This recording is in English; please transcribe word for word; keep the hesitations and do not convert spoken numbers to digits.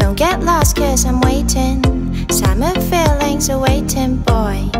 Don't get lost cause I'm waiting. Summer feelings are waiting, boy.